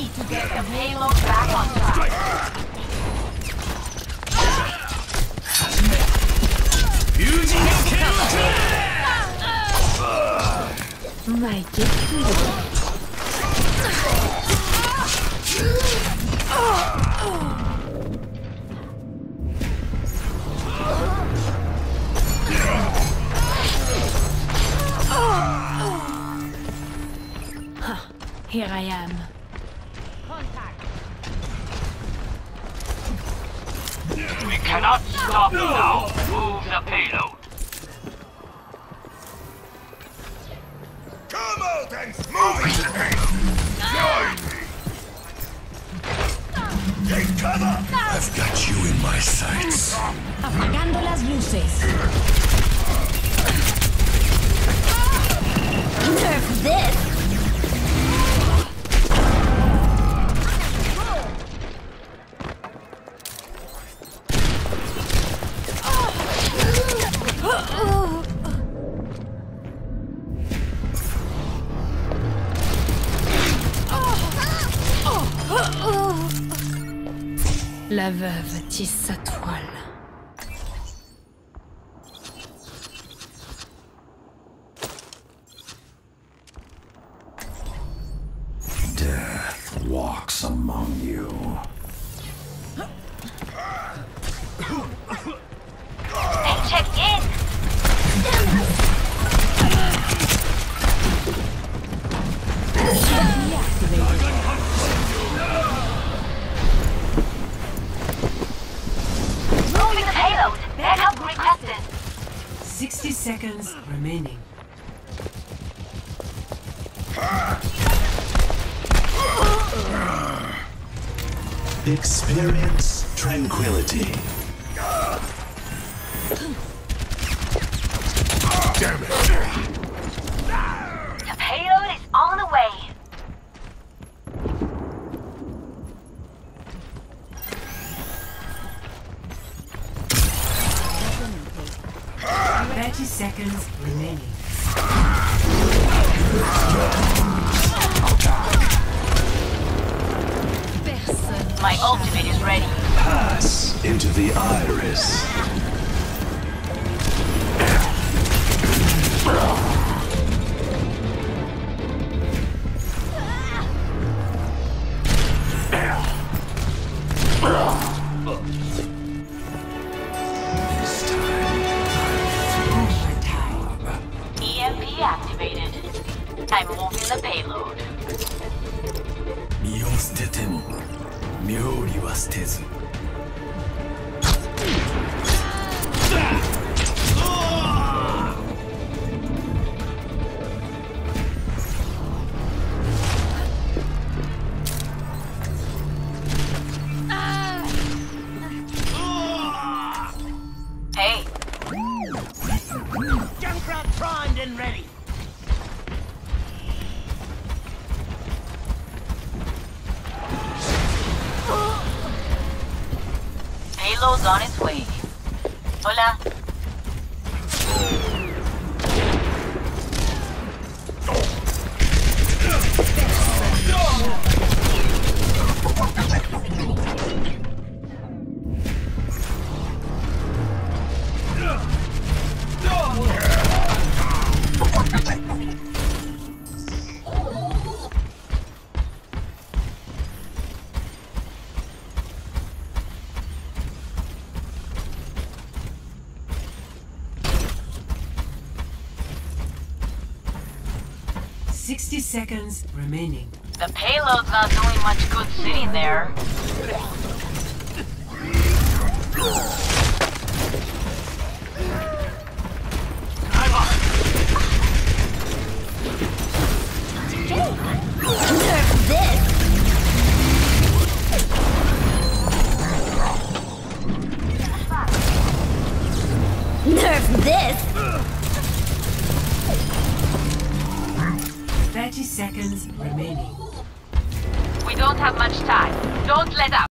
need to get the payload back on track. Fusing My gift to you. Here I am. Contact. We cannot stop now. Move the payload. Come out and move it! Join me! Take cover! I've got you in my sights. Apagando las luces. Nerf this! La veuve tisse sa toile. Death walks among you. Hey, check in! Moving the payload! Backup requested! 60 seconds remaining. Experience tranquility. Damn it! The payload is on the way! Thirty seconds remaining. My ultimate is ready. Pass into the iris. This time, EMP activated. I'm moving the payload. 身を捨てても妙理は捨てず。 Hey, Junkrat primed and ready. payload's on its way. Hola. Sixty seconds remaining. The payload's not doing much good sitting there. Nerf this! Nerf this! 30 seconds remaining. We don't have much time. Don't let up.